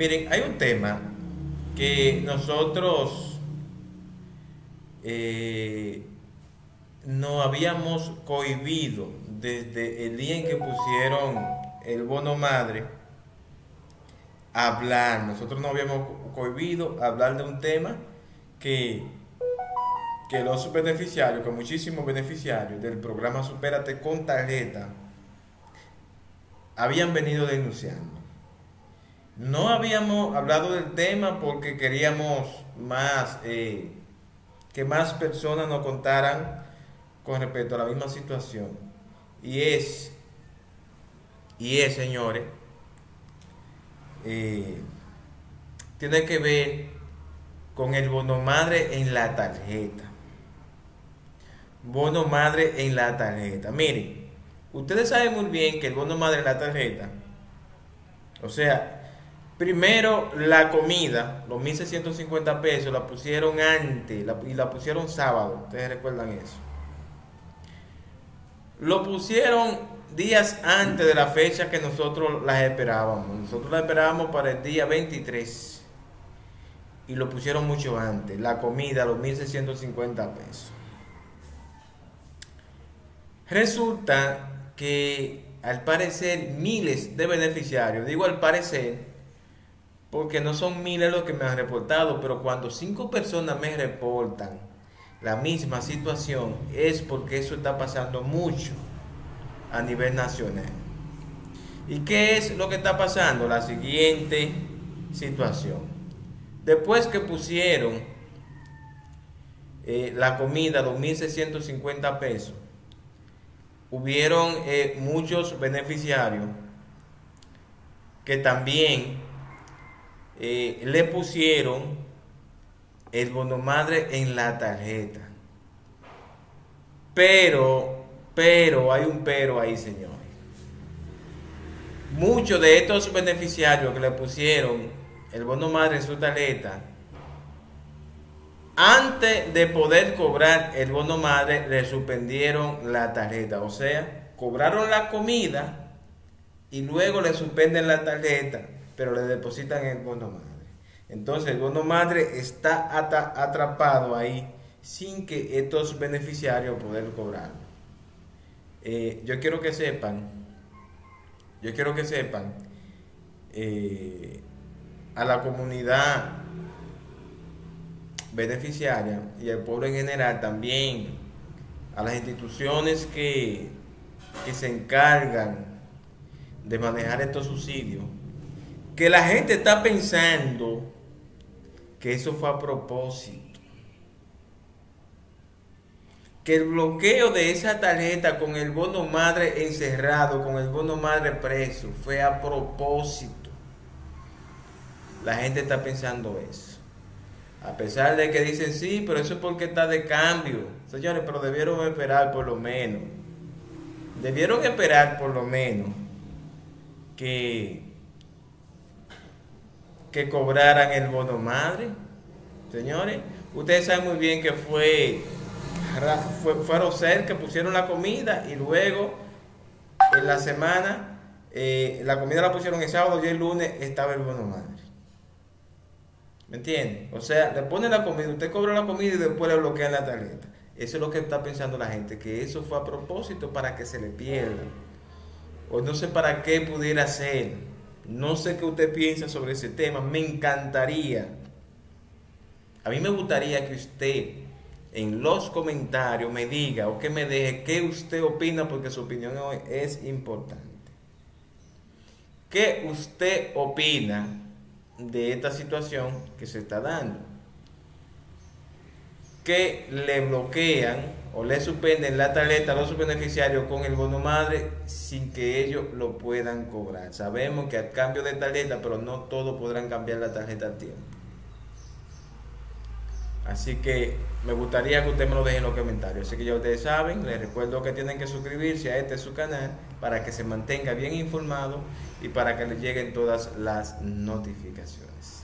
Miren, hay un tema que nosotros eh, no habíamos cohibido desde el día en que pusieron el bono madre hablar. Nosotros no habíamos cohibido hablar de un tema que, que los beneficiarios, que muchísimos beneficiarios del programa Supérate con tarjeta habían venido denunciando. No habíamos hablado del tema porque queríamos más que más personas nos contaran con respecto a la misma situación. Y es, señores, eh, tiene que ver con el bono madre en la tarjeta. Bono madre en la tarjeta. Miren, ustedes saben muy bien que el bono madre en la tarjeta, o sea, primero la comida, los 1.650 pesos, la pusieron antes y la pusieron sábado. Ustedes recuerdan eso. Lo pusieron días antes de la fecha que nosotros las esperábamos. Nosotros las esperábamos para el día 23 y lo pusieron mucho antes. La comida, los 1.650 pesos. Resulta que al parecer miles de beneficiarios, digo al parecer porque no son miles los que me han reportado, pero cuando 5 personas me reportan la misma situación es porque eso está pasando mucho a nivel nacional. ¿Y qué es lo que está pasando? La siguiente situación. Después que pusieron la comida 2.650 pesos, hubieron muchos beneficiarios que también le pusieron el bono madre en la tarjeta. Pero hay un pero ahí, señores. Muchos de estos beneficiarios que le pusieron el bono madre en su tarjeta, antes de poder cobrar el bono madre, le suspendieron la tarjeta. O sea, cobraron la comida y luego le suspenden la tarjeta, pero le depositan el bono madre. Entonces el bono madre está atrapado ahí sin que estos beneficiarios puedan cobrarlo. Yo quiero que sepan a la comunidad beneficiaria y al pueblo en general, también a las instituciones que se encargan de manejar estos subsidios, que la gente está pensando que eso fue a propósito, que el bloqueo de esa tarjeta con el bono madre encerrado, con el bono madre preso, fue a propósito. La gente está pensando eso, a pesar de que dicen sí, pero eso es porque está de cambio. Señores, pero debieron esperar por lo menos que cobraran el bono madre. Señores, ustedes saben muy bien que fue Rosel que pusieron la comida y luego en la semana la comida la pusieron el sábado y el lunes estaba el bono madre. ¿Me entienden? O sea, le ponen la comida, usted cobra la comida y después le bloquean la tarjeta. Eso es lo que está pensando la gente, que eso fue a propósito para que se le pierda. O no sé para qué pudiera ser. No sé qué usted piensa sobre ese tema. Me encantaría. A mí me gustaría que usted en los comentarios me diga o que me deje qué usted opina, porque su opinión es importante. ¿Qué usted opina de esta situación que se está dando? Que le bloquean o le suspenden la tarjeta a los beneficiarios con el bono madre sin que ellos lo puedan cobrar. Sabemos que al cambio de tarjeta, pero no todos podrán cambiar la tarjeta a tiempo. Así que me gustaría que usted me lo deje en los comentarios. Así que ya ustedes saben, les recuerdo que tienen que suscribirse a este su canal para que se mantenga bien informado y para que les lleguen todas las notificaciones.